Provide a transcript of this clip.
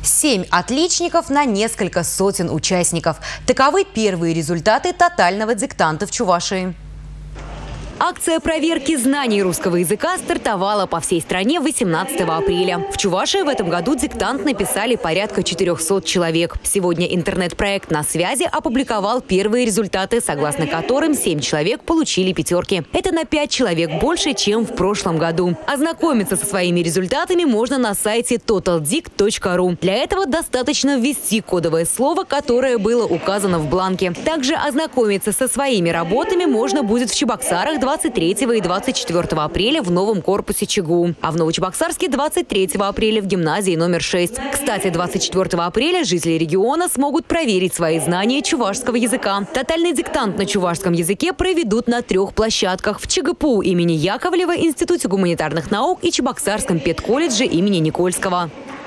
7 отличников на несколько сотен участников. Таковы первые результаты тотального диктанта в Чувашии. Акция проверки знаний русского языка стартовала по всей стране 18 апреля. В Чувашии в этом году диктант написали порядка 400 человек. Сегодня интернет-проект «На связи» опубликовал первые результаты, согласно которым 7 человек получили пятерки. Это на 5 человек больше, чем в прошлом году. Ознакомиться со своими результатами можно на сайте totaldict.ru. Для этого достаточно ввести кодовое слово, которое было указано в бланке. Также ознакомиться со своими работами можно будет в Чебоксарах 23 и 24 апреля в новом корпусе ЧГУ, а в Новочебоксарске 23 апреля в гимназии номер 6. Кстати, 24 апреля жители региона смогут проверить свои знания чувашского языка. Тотальный диктант на чувашском языке проведут на 3 площадках: в ЧГПУ имени Яковлева, Институте гуманитарных наук и Чебоксарском педколледже имени Никольского.